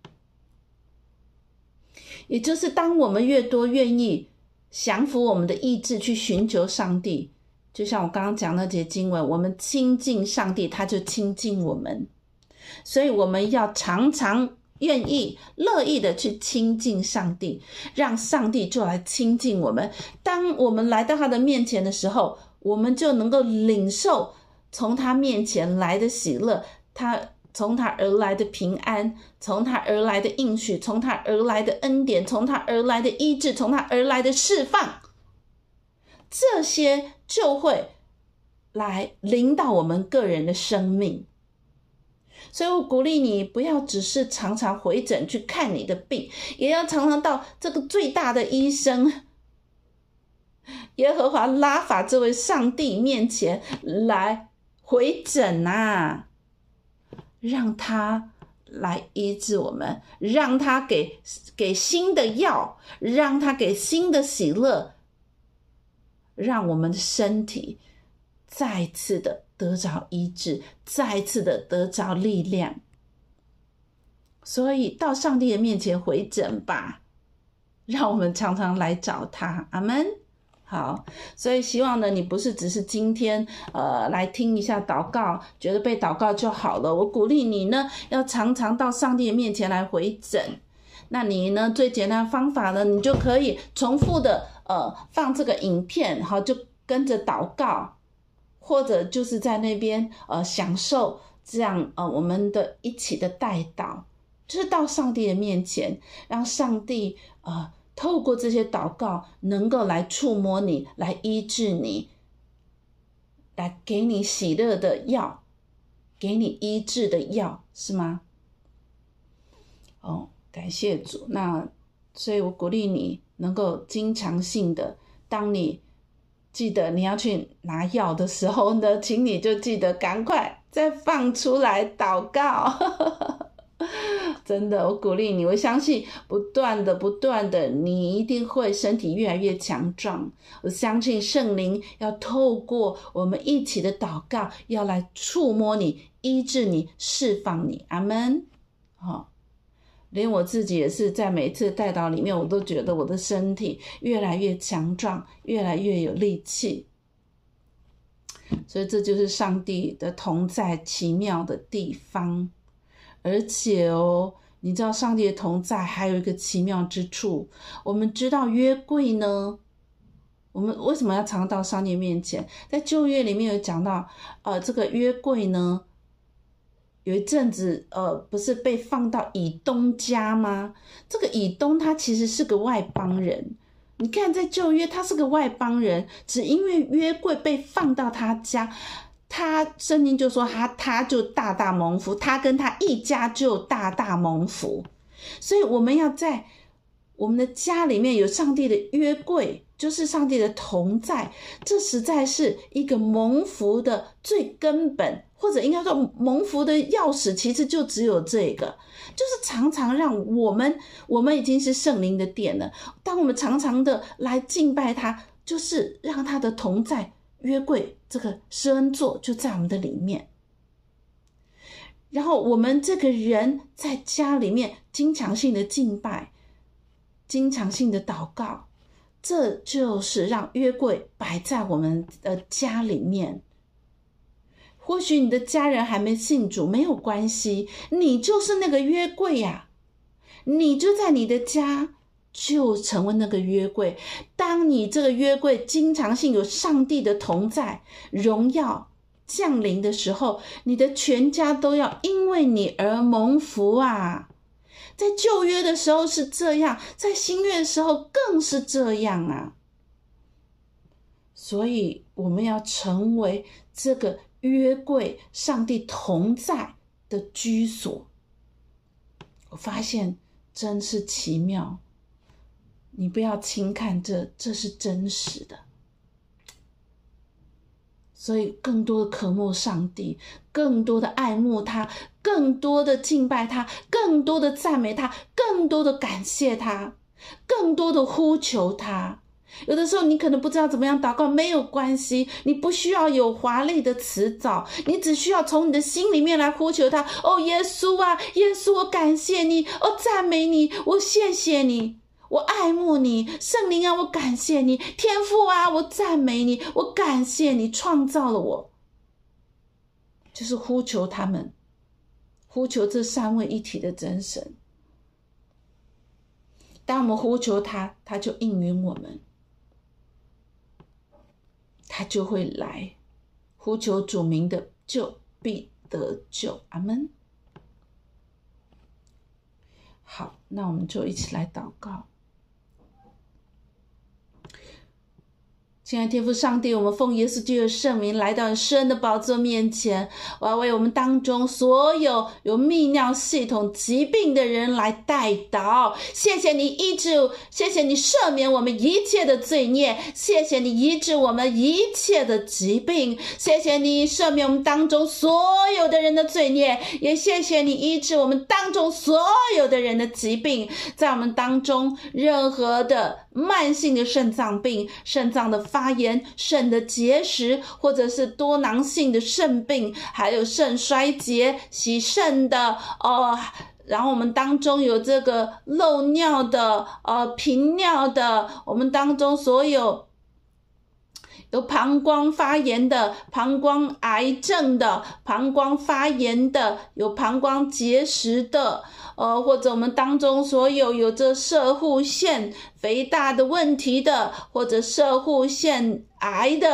也就是当我们越多愿意降服我们的意志去寻求上帝，就像我刚刚讲那节经文，我们亲近上帝，他就亲近我们。所以我们要常常愿意乐意的去亲近上帝，让上帝就来亲近我们。当我们来到他的面前的时候，我们就能够领受从他面前来的喜乐，从他而来的平安，从他而来的应许，从他而来的恩典，从他而来的医治，从他而来的释放，这些就会来领导我们个人的生命。所以我鼓励你，不要只是常常回诊去看你的病，也要常常到这个最大的医生耶和华拉法这位上帝面前来回诊啊，让他来医治我们，让他给新的药，让他给新的喜乐，让我们的身体再次的得着医治，再次的得着力量。所以到上帝的面前回诊吧，让我们常常来找他。阿们。好，所以希望呢，你不是只是今天来听一下祷告，觉得被祷告就好了。我鼓励你呢，要常常到上帝的面前来回诊。那你呢，最简单的方法呢，你就可以重复的放这个影片，好，就跟着祷告，或者就是在那边享受这样我们的一起的代祷，就是到上帝的面前，让上帝透过这些祷告能够来触摸你，来医治你， 来给你喜乐的药，给你医治的药，是吗？感谢主。那所以我鼓励你能够经常性的，当你记得你要去拿药的时候呢，请你就记得赶快再放出来祷告。真的，我鼓励你，我相信不断的，你一定会身体越来越强壮。我相信圣灵要透过我们一起的祷告，要来触摸你，医治你，释放你。阿们。连我自己也是在每次代祷里面，我都觉得我的身体越来越强壮，越来越有力气。所以这就是上帝的同在奇妙的地方。而且你知道上帝的同在还有一个奇妙之处，我们知道约柜呢，我们为什么要常到上帝面前？在旧约里面有讲到这个约柜呢，有一阵子不是被放到以东家吗？这个以东他其实是个外邦人，你看在旧约他是个外邦人，只因为约柜被放到他家，圣经就说他就大大蒙福，他跟他一家就大大蒙福。所以我们要在我们的家里面有上帝的约柜，就是上帝的同在，这实在是一个蒙福的最根本，或者应该说蒙福的钥匙其实就只有这个，就是常常让我们已经是圣灵的殿了，当我们常常的来敬拜他，就是让他的同在约柜这个施恩座就在我们的里面，然后我们这个人在家里面经常性的敬拜，经常性的祷告，这就是让约柜摆在我们的家里面。或许你的家人还没信主，没有关系，你就是那个约柜呀，你就在你的家就成为那个约柜。当你这个约柜经常性有上帝的同在，荣耀降临的时候，你的全家都要因为你而蒙福啊。在旧约的时候是这样，在新约的时候更是这样啊。所以我们要成为这个约柜，上帝同在的居所。我发现真是奇妙，你不要轻看这是真实的。所以更多的渴慕上帝，更多的爱慕他，更多的敬拜他，更多的赞美他，更多的感谢他，更多的呼求他。有的时候你可能不知道怎么样祷告，没有关系，你不需要有华丽的辞藻，你只需要从你的心里面来呼求他。耶稣啊，耶稣，我感谢你，我赞美你，我谢谢你，我爱慕你。圣灵啊，我感谢你。天父啊，我赞美你，我感谢你创造了我。就是呼求他们，呼求这三位一体的真神。当我们呼求他，他就应允我们，他就会来。呼求主名的就必得救。阿们。好，那我们就一起来祷告。亲爱的天父上帝，我们奉耶稣基督的圣名来到你施恩的宝座面前，我要为我们当中所有有泌尿系统疾病的人来代祷。谢谢你医治，谢谢你赦免我们一切的罪孽，谢谢你医治我们一切的疾病，谢谢你赦免我们当中所有的人的罪孽，也谢谢你医治我们当中所有的人的疾病。在我们当中任何的慢性的肾脏病、肾脏的发炎、肾的结石，或者是多囊性的肾病，还有肾衰竭、洗肾的然后我们当中有这个漏尿的频尿的，我们当中所有膀胱发炎的、膀胱癌症的、膀胱发炎的、有膀胱结石的或者我们当中所有着攝護腺肥大的问题的，或者攝護腺癌的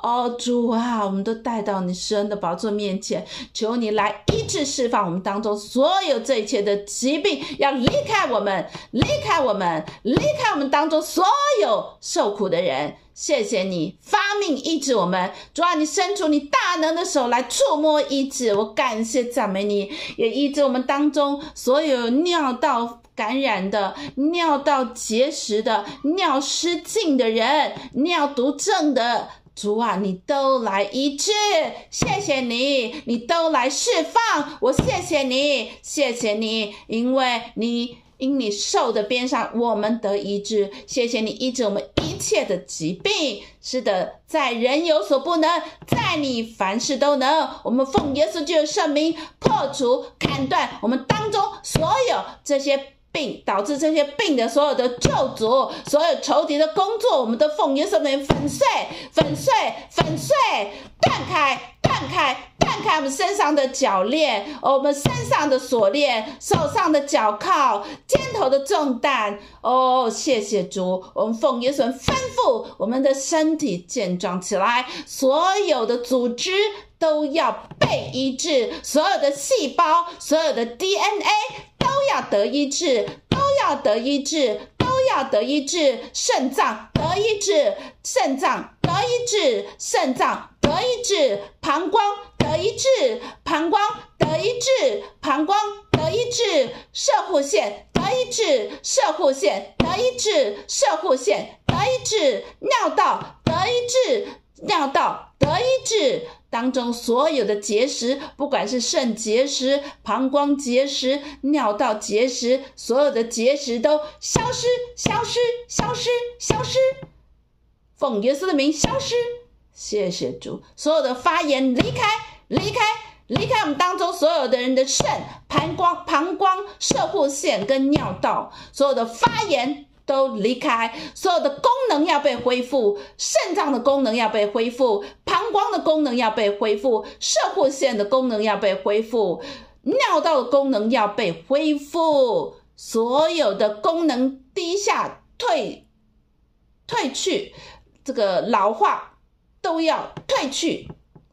主啊，我们都带到你施恩的宝座面前，求你来医治释放我们当中所有这一切的疾病，要离开我们，离开我们，离开我们当中所有受苦的人。谢谢你发命医治我们，主啊，你伸出你大能的手来触摸医治，我感谢赞美你，也医治我们当中所有尿道感染的、尿道结石的、尿失禁的人、尿毒症的，主啊，你都来医治，谢谢你，你都来释放，我谢谢你，谢谢你，因为因你受的鞭伤，我们得医治。谢谢你医治我们一切的疾病。是的，在人有所不能，在你凡事都能。我们奉耶稣基督的圣名，破除、砍断我们当中所有这些病，导致这些病的所有的咒诅，所有仇敌的工作，我们都奉耶稣的名粉碎、粉碎、粉碎，断开、断开。断开我们身上的脚链，我们身上的锁链，手上的脚铐，肩头的重担。谢谢主，我们奉耶稣吩咐，我们的身体健壮起来，所有的组织都要被医治，所有的细胞，所有的 DNA 都要得医治，都要得医治，都要得医治，肾脏得医治，肾脏得医治，肾脏得医治，膀胱得医治，膀胱得医治，膀胱得医治，射护腺得医治，射护腺得医治，射护腺得医治，尿道得医治，尿道得医治，当中所有的结石，不管是肾结石、膀胱结石、尿道结石，所有的结石都消失，消失，消失，消失，奉耶稣的名消失。谢谢主，所有的发炎离开，离开，离开我们当中所有的人的肾、膀胱、射护腺跟尿道，所有的发炎都离开，所有的功能要被恢复，肾脏的功能要被恢复，膀胱的功能要被恢复，射护腺的功能要被恢复，尿道的功能要被恢复，所有的功能低下退去，这个老化都要退去，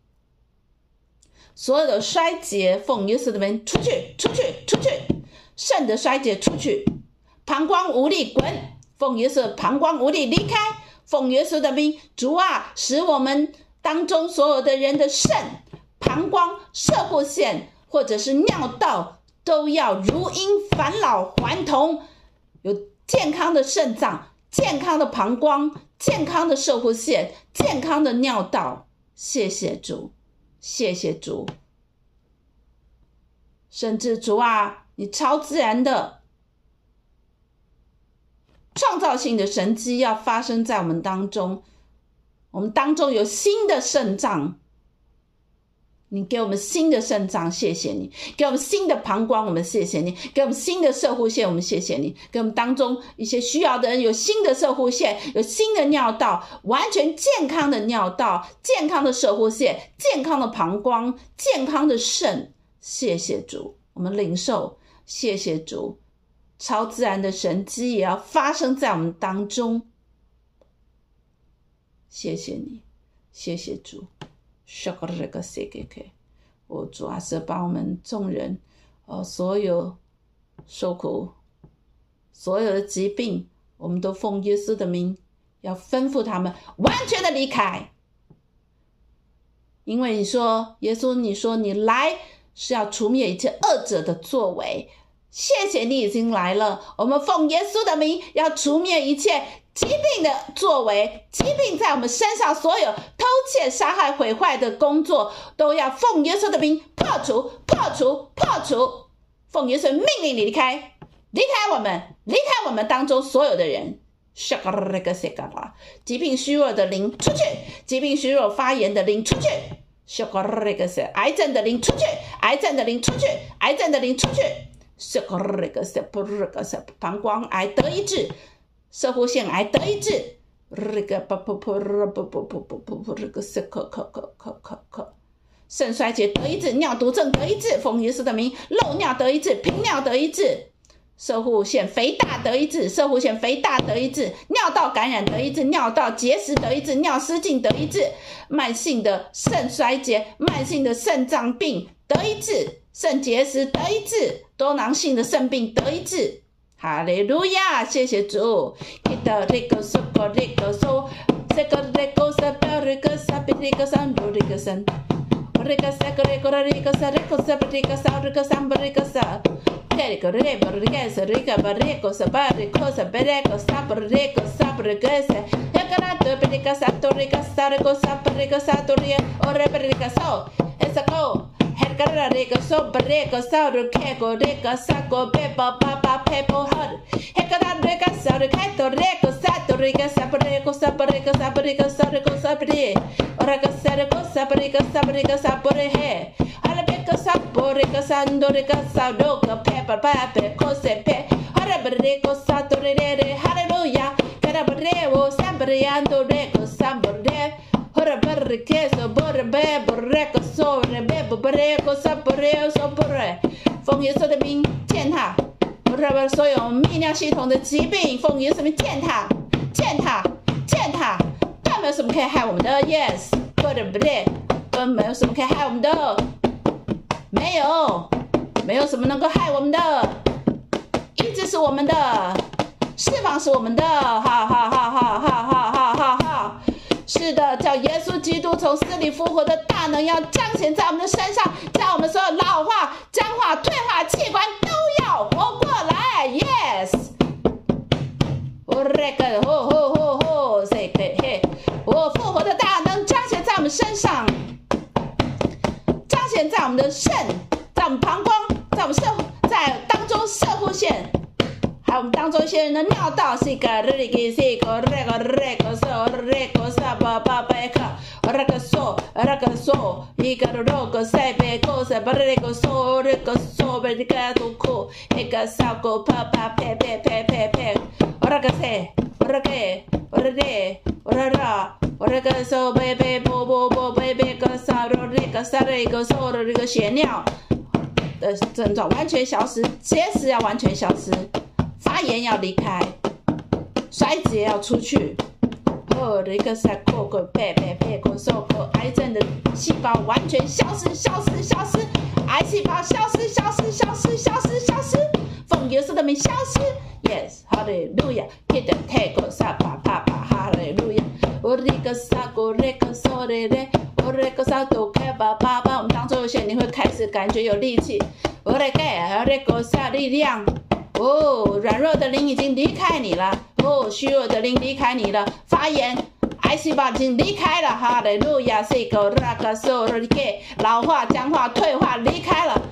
所有的衰竭奉耶稣的名出去，出去，出去，肾的衰竭出去，膀胱无力滚，奉耶稣的膀胱无力离开，奉耶稣的名，主啊，使我们当中所有的人的肾、膀胱、射护腺或者是尿道都要如婴返老还童，有健康的肾脏、健康的膀胱、健康的射护腺、健康的尿道。谢谢主，谢谢主，甚至主啊，你超自然的创造性的神迹要发生在我们当中，我们当中有新的肾脏，你给我们新的肾脏，谢谢你；给我们新的膀胱，我们谢谢你；给我们新的射护腺，我们谢谢你；给我们当中一些需要的人有新的射护腺，有新的尿道，完全健康的尿道，健康的射护腺，健康的膀胱，健康的肾。谢谢主，我们领受，谢谢主，超自然的神迹也要发生在我们当中。谢谢你，谢谢主。主啊，是把我们众人所有受苦、所有的疾病，我们都奉耶稣的名，要吩咐他们完全的离开。因为你说，耶稣，你说你来是要除灭一切恶者的作为，谢谢你已经来了，我们奉耶稣的名，要除灭一切疾病的作为，疾病在我们身上所有偷窃、杀害、毁坏的工作，都要奉耶稣的名破除、破除、破除。奉耶稣命令你离开，离开我们，离开我们当中所有的人。疾病虚弱的灵出去，疾病虚弱发炎的灵出去，癌症的灵出去，癌症的灵出去，癌症的灵出去，膀胱癌得医治，射护腺癌得医治，肾衰竭得医治，尿毒症得医治，奉耶稣的名，漏尿得医治，频尿得医治， 射护腺肥大得医治，射护腺肥大得医治，尿道感染得医治，尿道结石得医治，尿失禁得医治，慢性的肾衰竭、慢性的肾脏病得医治，肾结石得医治，多囊性的肾病得医治。哈利路亚，谢谢主。Hergarega so brega sauru kego rega sago beba baba pepo hud. Hergarega sauru keto rega sato rega sabrega sabrega sabrega sabrega sabre. Oraga sarego sabrega sabrega sabre he. Arabega saborega sandorega sadoga pepa pape kose pe. Arabrega sato rere hallelujah. Karabrego sabriando rego sabre. Hora barre queso, borre be, borreco, sobre be, borreco, saboreo, sobre。奉耶稣的名践踏，所有泌尿系统的疾病，奉耶稣的名践踏，践踏，践踏。都没有什么可以害我们的 ，yes， 或者不对，都没有什么可以害我们的，没有，没有什么能够害我们的，医治是我们的，释放是我们的，哈哈哈哈哈哈哈哈哈。是的，叫耶稣基督从死里复活的大能要彰显在我们的身上，叫我们所有老化、僵化、退化器官都要活过来。Yes， 我复活的大能彰显在我们身上，彰显在我们的肾，在我们膀胱，在我们在当中射护腺。还有我们当中一些人的尿道是一个一个rogo塞贝狗塞巴这个索这个索贝这个都哭一个小狗啪啪啪啪啪啪啪我这个塞我这个我这个我这个我这个索贝贝波波波贝贝个啥罗这个啥这个索的这个血尿的症状完全消失，结石要完全消失。发炎要离开，衰竭要出去，这个是癌症的细胞完全消失，消失，消失，癌细胞消失，消失，消失，消失，消失，奉耶稣的名消失。Yes， 哈利路亚，给的太过撒巴巴巴，哈利路亚。我这个撒过这个说的嘞，我这个撒都开巴巴巴，我们当中有些你会开始感觉有力气，我这个撒力量。软弱的灵已经离开你了，虚弱的灵离开你了，发炎癌细胞已经离开了，哈利路亚，老化、僵化、退化离开了，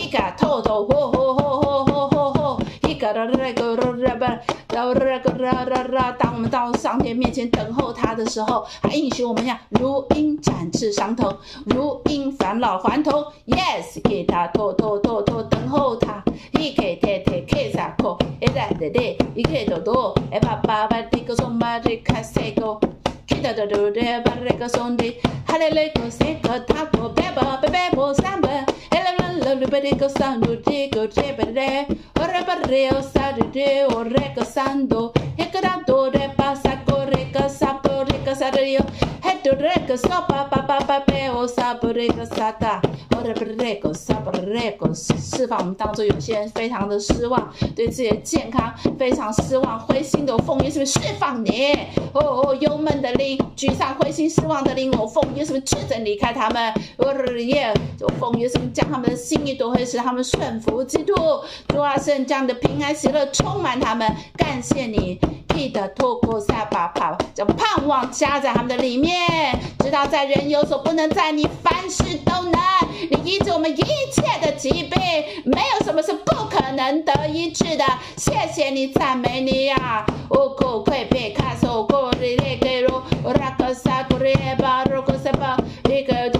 当我们到上天面前等候他的时候，还应许我们要如鹰展翅上腾，如鹰返老还童。Yes， 给他等候他，一给给撒口，一来的的，一给多，一把把这个送把这开塞个。kita do de barrega sondi halele ko se ko ta ko bebe bo samba ele lo bebe ko sando de ko jebere ore barre o sa de ore ko sando e kada do de pasa corre ka sapore ka sario he do re ko so pa pe o sapore ka sata ore barre ko sapore ko 释放我们当中有些人非常的失望，对自己的健康非常失望，灰心的奉耶稣释放你，忧闷的灵，沮丧、灰心、失望的灵，我奉耶稣斥责离开他们。我奉耶稣将他们的心意夺回，使他们顺服基督。主啊，圣这样的平安喜乐充满他们，感谢你。透过撒巴帕，将盼望加在他们的里面，直到在人有所不能，在你凡事都能。你医治我们一切的疾病，没有什么是不可能得医治的。谢谢你，赞美你呀！我可以被看守过的那个罗，我那个撒过的巴罗个撒巴，那个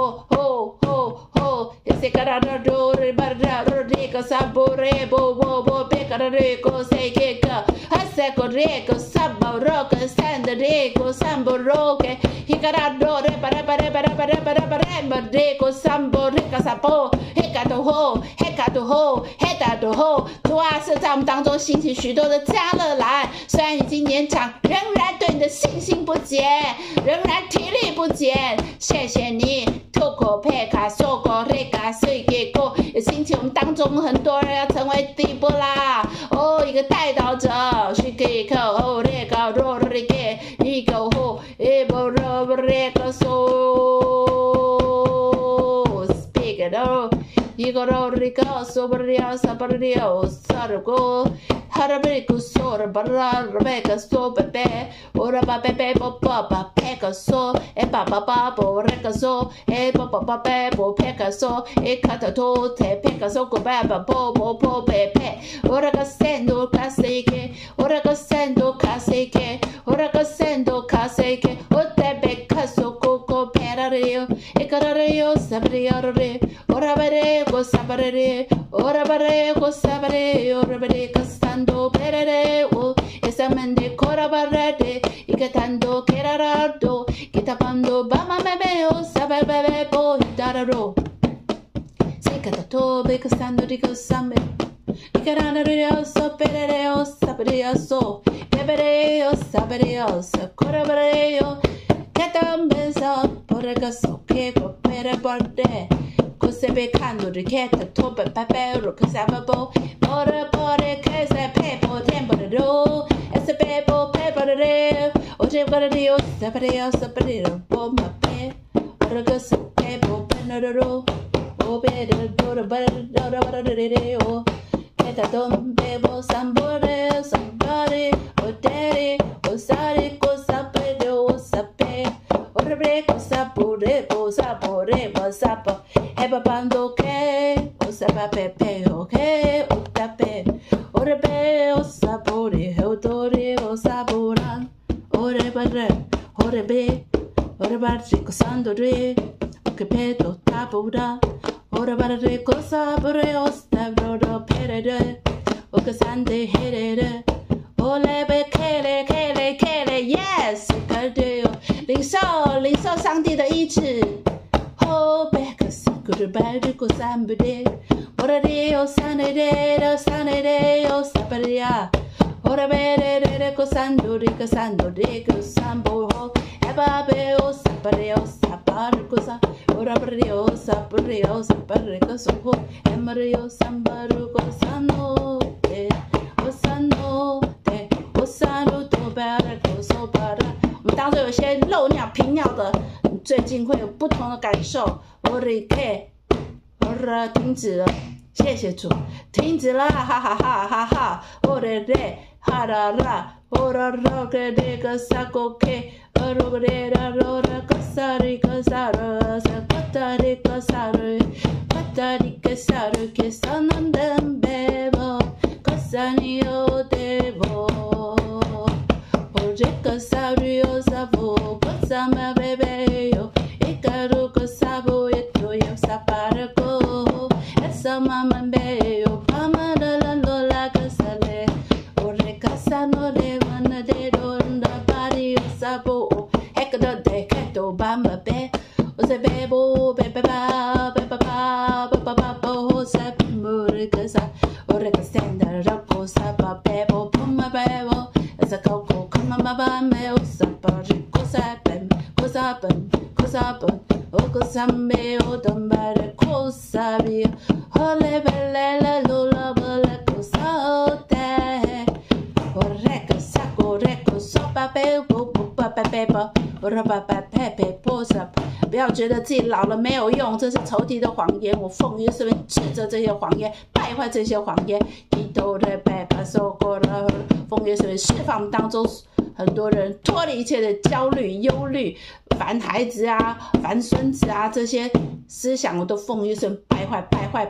se caradore barradore que sabore bo pecadore co se que hase correco saboro que sandere co samboro que hicaradore para co sambore que sapo hecado ho tua 设在我们当中兴起许多的家乐来，虽然已经年长，仍然对你的信心不减，仍然体力不减。谢谢你，透过佩卡受过雷卡碎给过，也兴起我们当中很多人要成为底部啦。哦，一个带导者，是给口哦雷卡罗雷给一个后一波罗雷卡索 ，speak it all。Igoro rico sobrio sabrio sargo harabico sor barra rebecca so bebe ora bebe papa peka so e papa babo reka so e papa bebo peka so e katato te peka so go baba po pepe ora gasendo caseke ora gasendo caseke ora gasendo caseke o te becca so coco perario e carario sabrio re ora bere go sabare ora bare go sabare ora bare castando perere o esamende cora barrete ikatando kerarado kitapando bama mebeo sabebe po dararo sekatato be castando rico sambe ikaranario so perere o sabare so bebere o sabare o cora bare o ketambe so porga so ke go pere borde Cose becando richietta toppe papero che sapabo ora pore che se pepo tempo de do e se pepo re o te para dio sapere po ma pe ora che se pepo penero o be de do bare o che ta dom bebo sambore somebody o daddy o sare cosa pe o sape ora bre cosa pure o sapore o sapo Eba bando ke, o sapa pepe o ke, o tape, o rebe o sapore, o dore o saboran, o rebare, o rebe, o rebare cosando re, o che peto tabura, o rebare cosabore o stabro perede, o che sande herede, o lebe kele, yes, 领受上帝的医治。Oh, Good bad, go somebody. Ora Dio, sanere, o saparia. Ora bere, go sando, rico, sambo, ebabe, o sapario, saparicosa. Ora brio, saparico, so, emario, sambaruco, sano, o sano, to baraco, so para. 我们当中有些漏尿、频尿的，最近会有不同的感受。停止了，谢谢主，停止了，哈哈哈哈哈！我的嘞，哈啦啦，我的罗个这个啥个 K， 我罗个这个罗的个啥的个啥的，啥个的的个啥的，个的的个啥的，个啥能等别不，个啥你有得不？我这个啥的有啥不？个啥嘛别别有，一个如个啥不也都有啥把的个。Mama beo pama da la lola casale ore casano de mana de donda bari sabo ekda de keto bamba be o se bebo beba bo se mure casa ore casenda rako saba bebo puma bebo esa coco kama maba me o sapari cosa ben o cosa me o dambare cosa via Ole belle lula belle cosa te Oreko sako reko sopa bebo beba roba pepe posa 不要觉得自己老了没有用，这是仇敌的谎言。我奉耶稣名斥责这些谎言，败坏这些谎言。奉耶稣名释放我们当中很多人脱离一切的焦虑、忧虑，烦孩子啊、烦孙子啊，这些思想我都奉耶稣名败坏。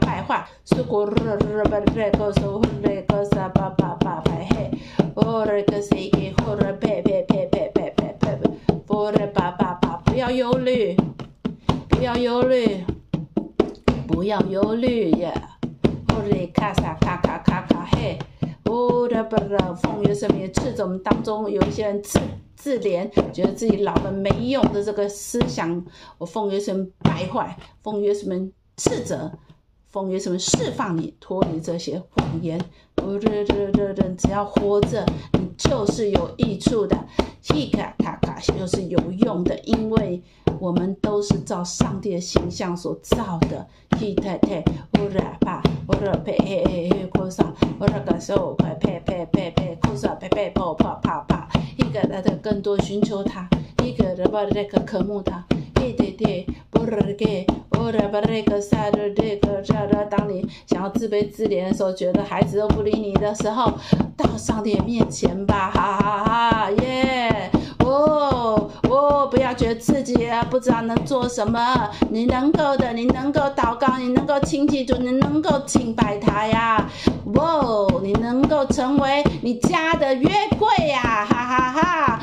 不要忧虑呀！卡萨卡嘿！奉耶稣名斥责我们当中有一些人自怜，觉得自己老了没用的这个思想，我奉耶稣名败坏，奉耶稣名斥责， 风约什么释放你，脱离这些谎言。只要活着，你就是有益处的，就是有用的，因为我们都是照上帝的形象所造的。一个他的更多寻求他，一个人把这个渴慕他，当你想要自卑自怜的时候，觉得孩子都不理你的时候，到上帝面前吧，哈哈哈耶！不要觉得自己不知道能做什么，你能够的，你能够祷告，你能够亲近主，你能够敬拜他呀！你能够成为你家的约柜呀！哈哈哈！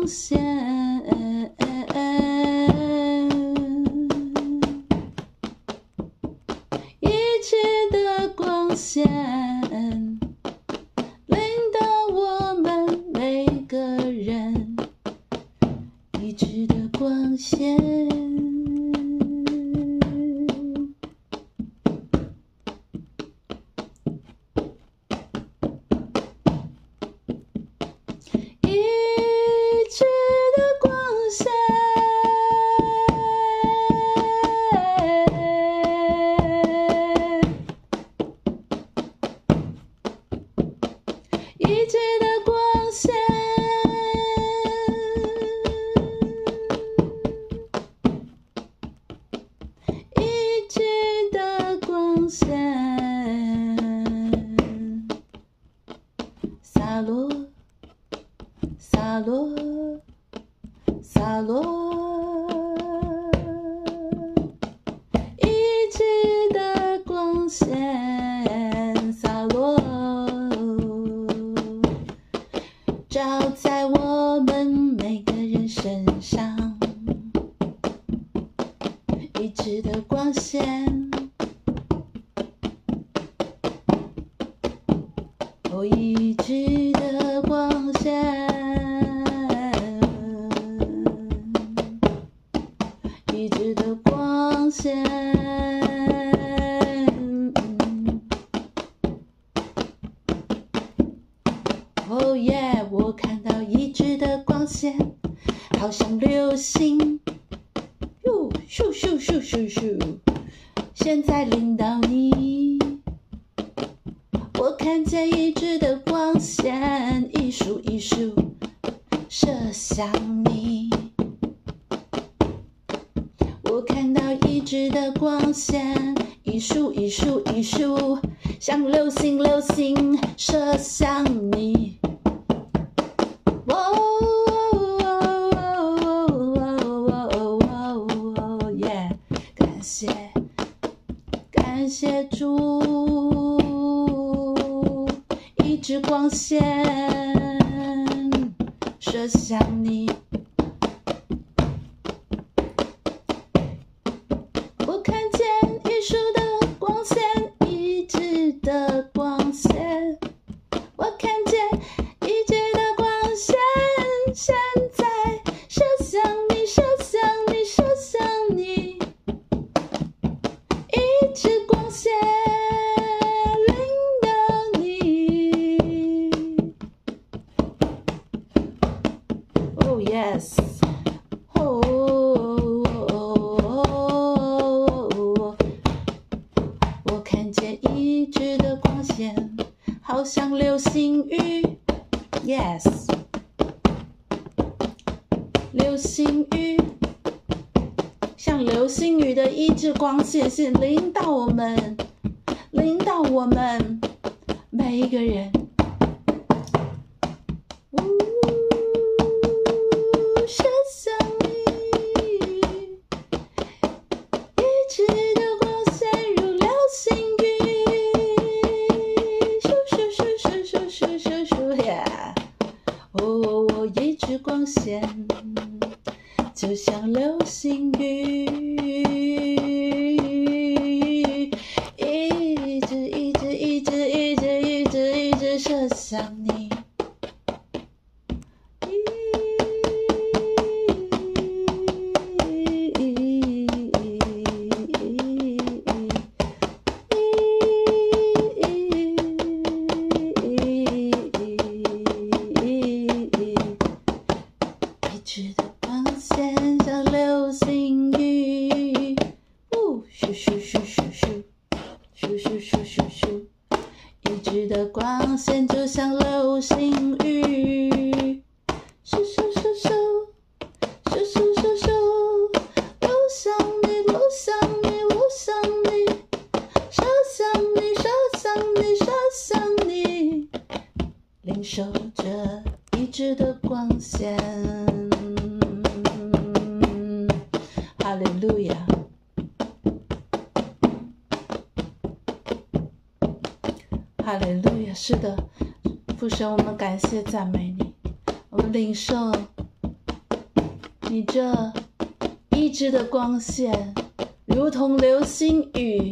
线，一直的光线，领导我们每个人，一直的光线。一直的光线，一直的光线，洒落，洒落，洒落，一直的光线，洒落。照在我们每个人身上，一直的光线，哦，一直的光线，一直的光线。哦耶！我看到一直的光线，好像流星，哟，咻咻咻咻咻，现在领导你。我看见一直的光线，一束一束射向你。我看到一直的光线，一束一束一束，像流星流星射向你。感谢主，一直光线射向你。我看见一束的光线，一直的光线。我看见一直的光线，现在射向你，射向你，射向你。一直光线领导你。Oh yes， 我看见一直的光线，好像流星雨。Yes， 流星雨。像流星雨的一直光线是领导我们，领导我们每一个人。射向你，一直的光线如流星雨，咻咻咻咻咻咻咻咻呀！哦，一直光线。就像流星雨，一直一直一直一直一直一直射向你。一直的光线像流星雨，咻咻咻咻咻，咻咻咻咻咻，一直的光线就像流星雨，咻咻咻咻，咻咻咻咻，流向你，流向你，流向你，射向你，射向你，射向你，领受着一直的光线。哈利路亚，哈利路亚！是的，父神，我们感谢赞美你，我们领受你这医治的光线如同流星雨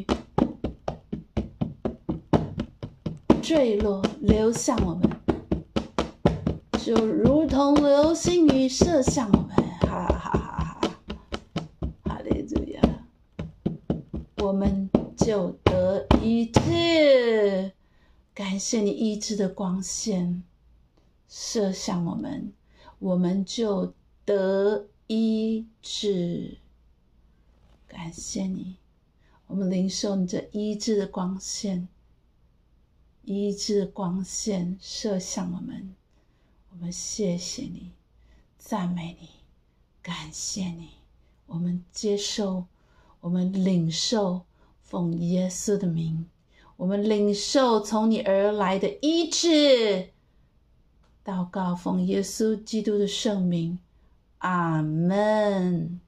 坠落流向我们，就如同流星雨射向我们，哈哈哈哈！哈利路亚！我们就得医治。感谢你医治的光线射向我们，我们就得医治。感谢你，我们领受你这医治的光线，医治的光线射向我们，我们谢谢你，赞美你，感谢你，我们接受，我们领受，奉耶稣的名，我们领受从你而来的医治。祷告，奉耶稣基督的圣名，阿们。